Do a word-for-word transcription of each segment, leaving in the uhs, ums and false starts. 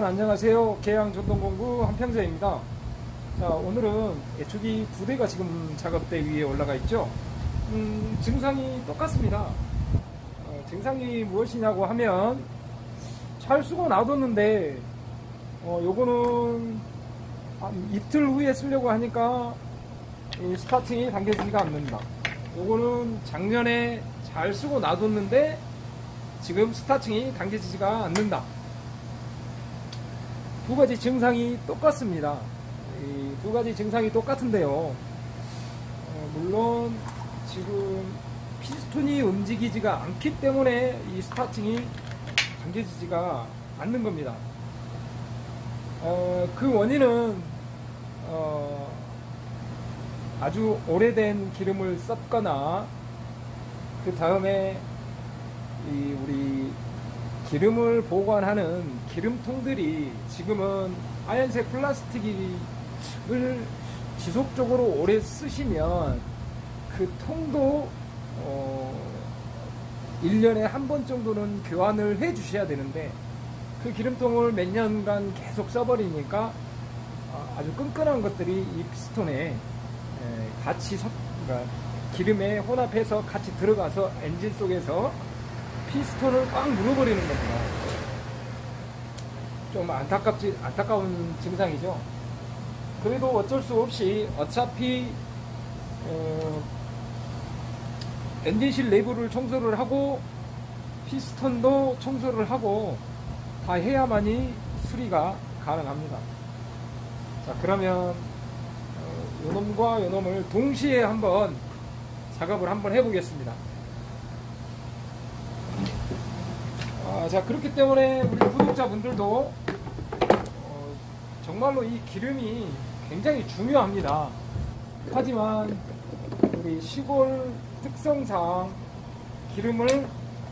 여러분 안녕하세요. 계양전동공구 한평자입니다. 자, 오늘은 예초기 두 대가 지금 작업대 위에 올라가 있죠. 음, 증상이 똑같습니다. 어, 증상이 무엇이냐고 하면 잘 쓰고 놔뒀는데 어, 요거는 한 이틀 후에 쓰려고 하니까 이 스타팅이 당겨지지가 않는다. 요거는 작년에 잘 쓰고 놔뒀는데 지금 스타팅이 당겨지지가 않는다. 두 가지 증상이 똑같습니다. 이 두 가지 증상이 똑같은데요. 어, 물론 지금 피스톤이 움직이지가 않기 때문에 이 스타팅이 당겨지지가 않는 겁니다. 어, 그 원인은 어, 아주 오래된 기름을 썼거나 그 다음에 이 우리 기름을 보관하는 기름통들이 지금은 하얀색 플라스틱을 지속적으로 오래 쓰시면 그 통도 어 일 년에 한 번 정도는 교환을 해 주셔야 되는데 그 기름통을 몇 년간 계속 써버리니까 아주 끈끈한 것들이 이 피스톤에 같이 섞, 그러니까 기름에 혼합해서 같이 들어가서 엔진 속에서 피스톤을 꽉 눌러버리는 겁니다. 좀 안타깝지, 안타까운 증상이죠. 그래도 어쩔 수 없이 어차피 어, 엔진실 내부를 청소를 하고 피스톤도 청소를 하고 다 해야만이 수리가 가능합니다. 자, 그러면 어, 요놈과 요놈을 동시에 한번 작업을 한번 해보겠습니다. 아, 자, 그렇기 때문에 우리 구독자분들도 어, 정말로 이 기름이 굉장히 중요합니다. 하지만 우리 시골 특성상 기름을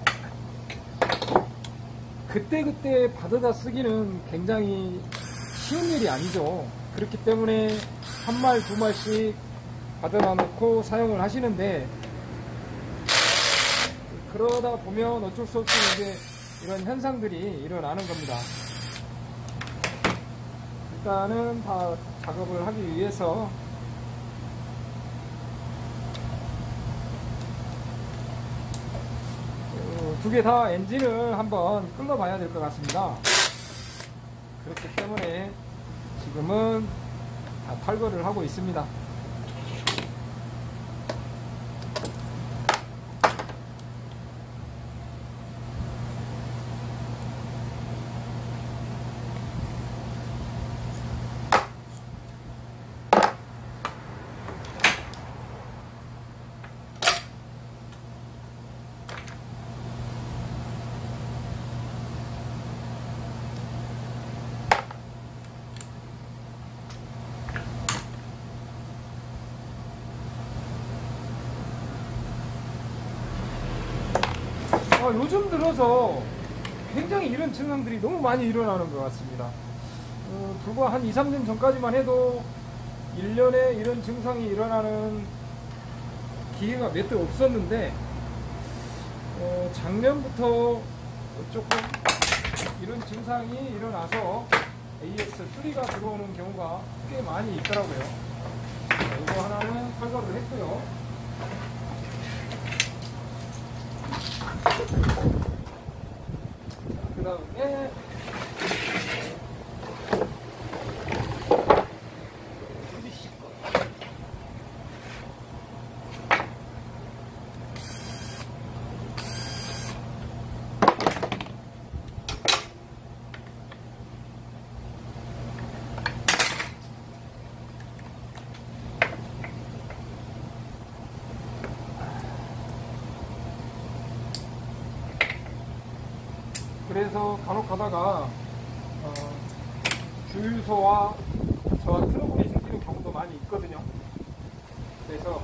그때그때 받아다 쓰기는 굉장히 쉬운 일이 아니죠. 그렇기 때문에 한 말 두 말씩 받아다 놓고 사용을 하시는데, 그러다 보면 어쩔 수 없이 이제 이런 현상들이 일어나는 겁니다. 일단은 다 작업을 하기 위해서 두 개 다 엔진을 한번 끌어 봐야 될 것 같습니다. 그렇기 때문에 지금은 다 탈거를 하고 있습니다. 아, 요즘 들어서 굉장히 이런 증상들이 너무 많이 일어나는 것 같습니다. 어, 불과 한 이, 삼 년 전까지만 해도 일 년에 이런 증상이 일어나는 기회가 몇 대 없었는데, 어, 작년부터 조금 이런 증상이 일어나서 에이에스 수리가 들어오는 경우가 꽤 많이 있더라고요. 자, 이거 하나는 탈거를 했고요. 그 다음에 그래서 간혹 가다가 어, 주유소와 저와 트러블이 생기는 경우도 많이 있거든요. 그래서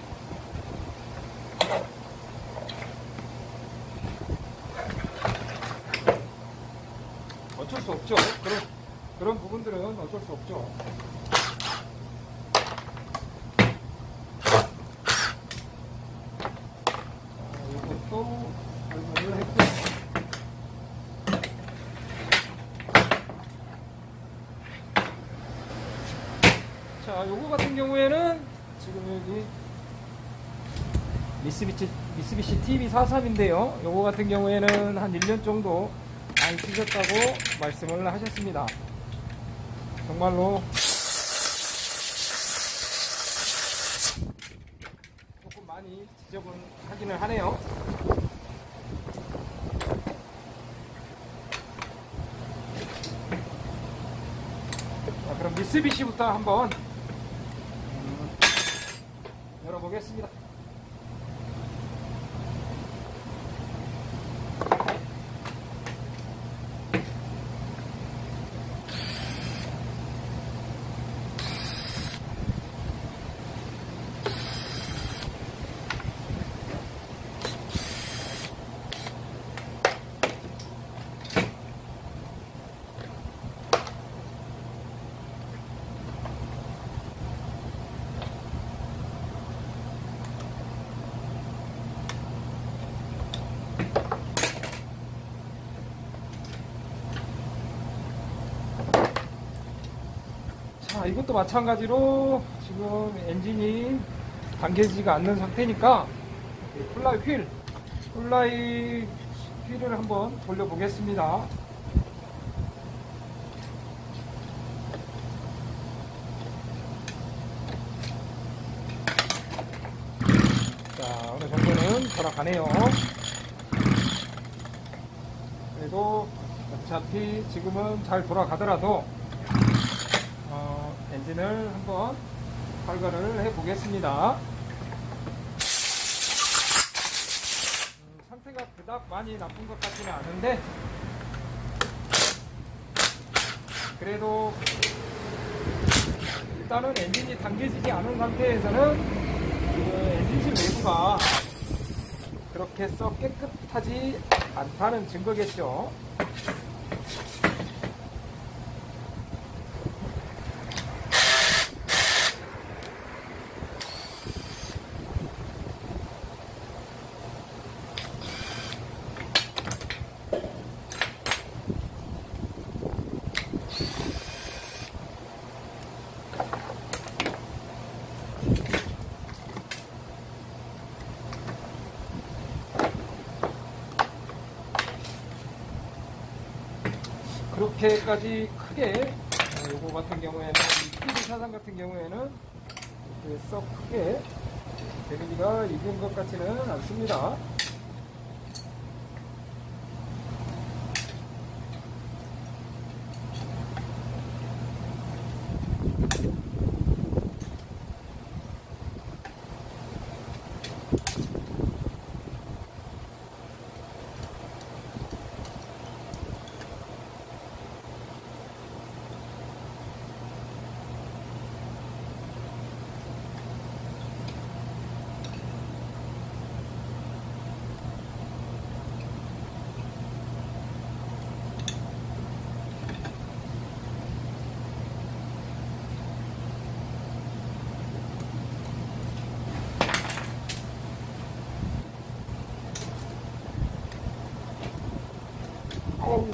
어쩔 수 없죠. 그런, 그런 부분들은 어쩔 수 없죠. 이것도 발견을 했고, 자, 요거 같은 경우에는 지금 여기 미쓰비시, 미쓰비시 티비 사십삼인데요. 요거 같은 경우에는 한 일 년 정도 안 쓰셨다고 말씀을 하셨습니다. 정말로 조금 많이 지저분하기는 하네요. 자, 그럼 미쓰비시부터 한번 음, 열어보겠습니다. 자, 이것도 마찬가지로 지금 엔진이 당겨지지가 않는 상태니까 플라이 휠, 플라이 휠을 한번 돌려보겠습니다. 자, 어느 정도는 돌아가네요. 그래도 어차피 지금은 잘 돌아가더라도 어, 엔진을 한번 발견을 해 보겠습니다. 음, 상태가 그닥 많이 나쁜 것 같지는 않은데 그래도 일단은 엔진이 당겨지지 않은 상태에서는 그 엔진실 내부가 그렇게 썩 깨끗하지 않다는 증거겠죠. 그렇게까지 크게 요거 같은 경우에는 이 티비 사십삼 같은 경우에는 이렇게 썩 크게 데미지가 입은 것 같지는 않습니다. 어우.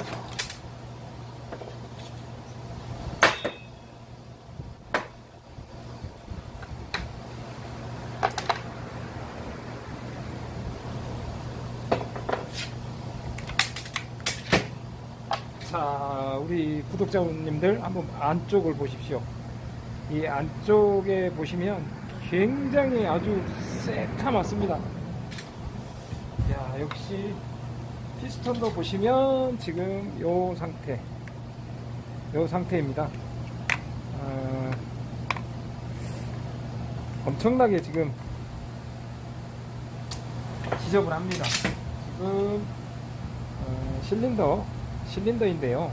자, 우리 구독자님들 한번 안쪽을 보십시오. 이 안쪽에 보시면 굉장히 아주 새카맣습니다. 야, 역시 피스톤도 보시면 지금 요 상태, 요 상태입니다. 어, 엄청나게 지금 지저분합니다. 지금 어, 실린더, 실린더인데요.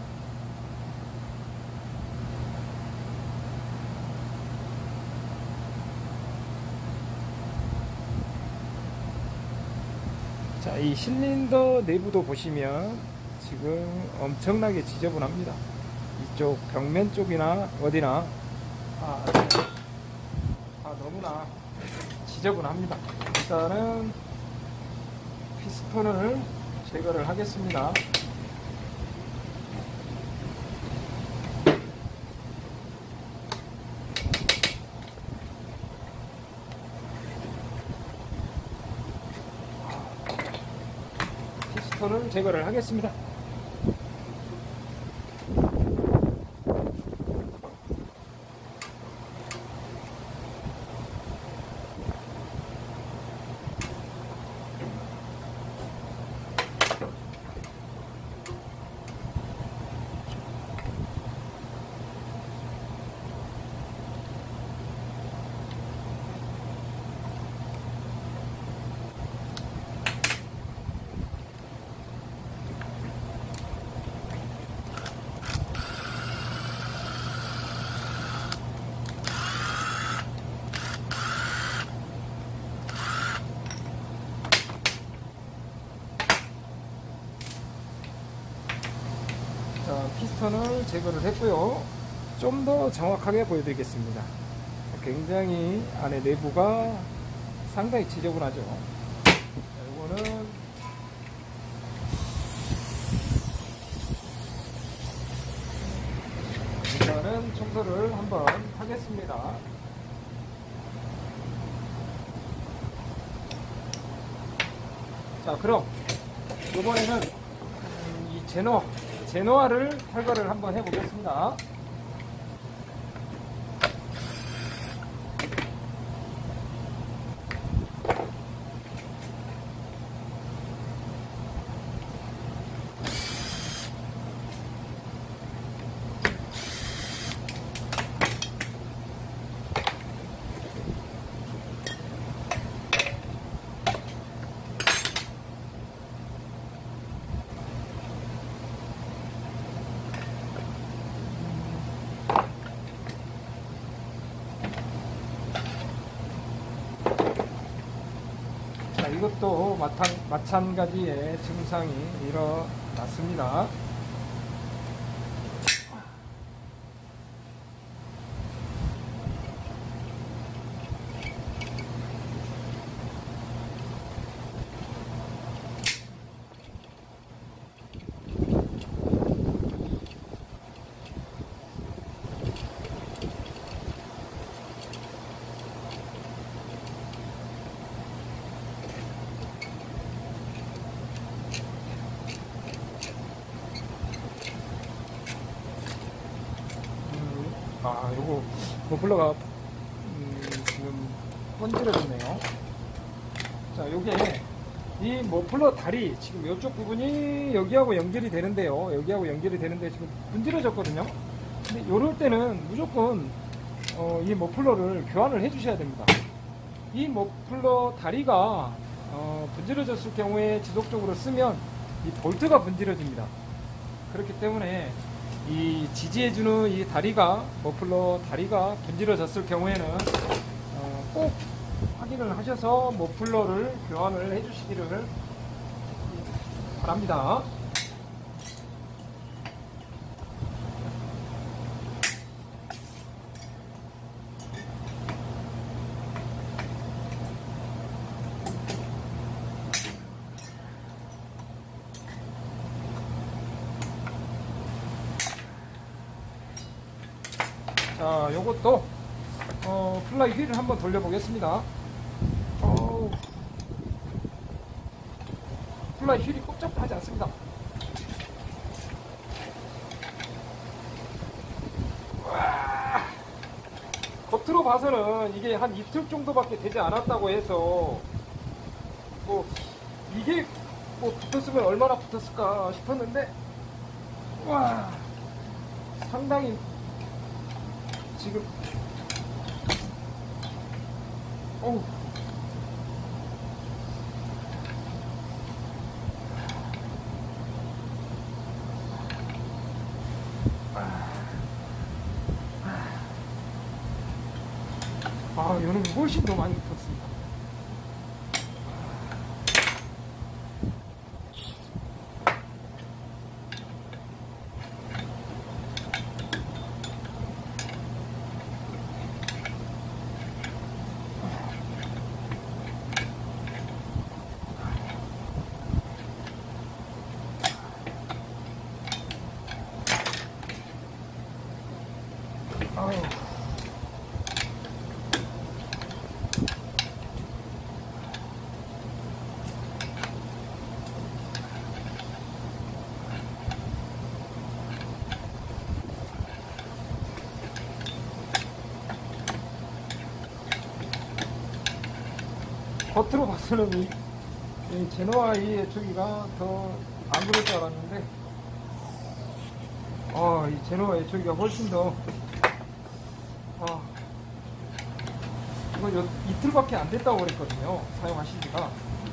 자, 이 실린더 내부도 보시면 지금 엄청나게 지저분합니다. 이쪽 벽면 쪽이나 어디나 아, 아 너무나 지저분합니다. 일단은 피스톤을 제거를 하겠습니다. 피스톤을 제거를 하겠습니다. 자, 피스톤을 제거를 했고요. 좀 더 정확하게 보여드리겠습니다. 굉장히 안에 내부가 상당히 지저분하죠. 자, 이거는 일단은 청소를 한번 하겠습니다. 자, 그럼 이번에는 이 제노 제노아를 탈거를 한번 해보겠습니다. 자, 이것도 마찬, 마찬가지의 증상이 일어났습니다. 아, 요거 머플러가 음, 지금 번지러졌네요. 자, 요게 이 머플러 다리 지금 이쪽 부분이 여기하고 연결이 되는데요. 여기하고 연결이 되는데 지금 분질러졌거든요. 근데 요럴 때는 무조건 어, 이 머플러를 교환을 해 주셔야 됩니다. 이 머플러 다리가 어, 분질러졌을 경우에 지속적으로 쓰면 이 볼트가 분질러집니다. 그렇기 때문에 이 지지해주는 이 다리가 머플러 다리가 분질러졌을 경우에는 어, 꼭 확인을 하셔서 머플러를 교환을 해주시기를 바랍니다. 자, 요것도 어, 플라이 휠을 한번 돌려보겠습니다. 어우, 플라이 휠이 꼼짝하지 않습니다. 와, 겉으로 봐서는 이게 한 이틀 정도밖에 되지 않았다고 해서 뭐 이게 뭐 붙었으면 얼마나 붙었을까 싶었는데, 와, 상당히 지금 어우, 아, 얘는 훨씬 더 많이 붙었습니다. 아유. 겉으로 봐서는 이, 이 제노와 이 애초기가 더 안 그럴 줄 알았는데, 어, 이 제노와 애초기가 훨씬 더, 아, 이거 요, 이틀밖에 안 됐다고 그랬거든요. 사용하신 지가.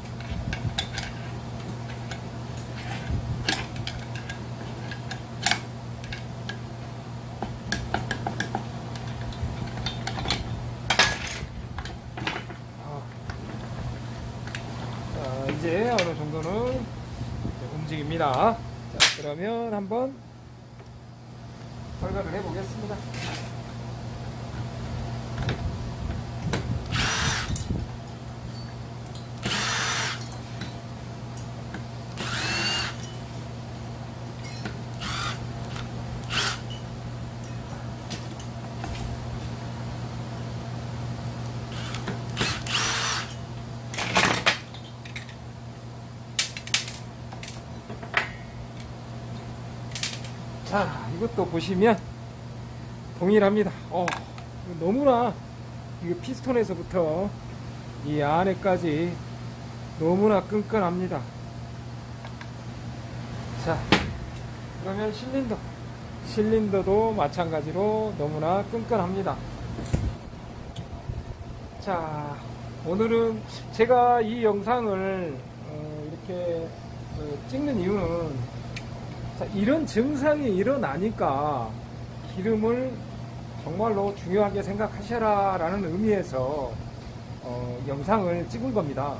자, 이제 어느 정도는 움직입니다. 자, 그러면 한번 결과를 해보겠습니다. 자, 이것도 보시면 동일합니다. 어, 너무나 이 피스톤에서부터 이 안에까지 너무나 끈끈합니다. 자, 그러면 실린더 실린더도 마찬가지로 너무나 끈끈합니다. 자, 오늘은 제가 이 영상을 어, 이렇게 어, 찍는 이유는, 자, 이런 증상이 일어나니까 기름을 정말로 중요하게 생각하셔라 라는 의미에서 어, 영상을 찍은 겁니다.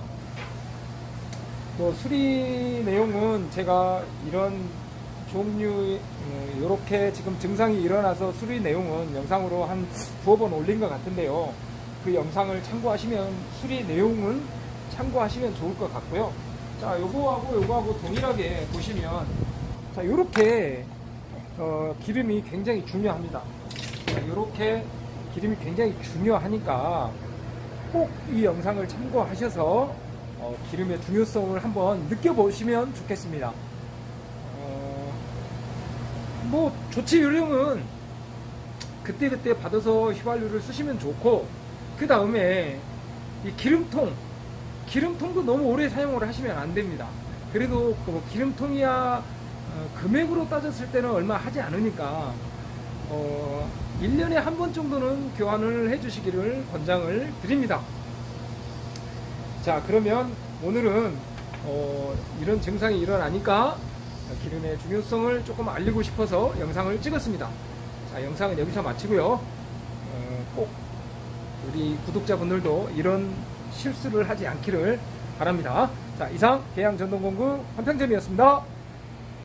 또 수리 내용은 제가 이런 종류 이렇게 지금 증상이 일어나서 수리 내용은 영상으로 한 두어 번 올린 것 같은데요. 그 영상을 참고하시면, 수리 내용은 참고하시면 좋을 것 같고요. 자, 요거하고 요거하고 동일하게 보시면, 자, 요렇게 어, 기름이 굉장히 중요합니다. 자, 요렇게 기름이 굉장히 중요하니까 꼭 이 영상을 참고하셔서 어, 기름의 중요성을 한번 느껴보시면 좋겠습니다. 어, 뭐 조치 요령은 그때그때 받아서 휘발유를 쓰시면 좋고, 그 다음에 이 기름통 기름통도 너무 오래 사용을 하시면 안 됩니다. 그래도 뭐 기름통이야 어, 금액으로 따졌을 때는 얼마 하지 않으니까 어, 일 년에 한 번 정도는 교환을 해 주시기를 권장을 드립니다. 자, 그러면 오늘은 어, 이런 증상이 일어나니까 기름의 중요성을 조금 알리고 싶어서 영상을 찍었습니다. 자, 영상은 여기서 마치고요. 어, 꼭 우리 구독자분들도 이런 실수를 하지 않기를 바랍니다. 자, 이상 계양전동공구 한평점이었습니다.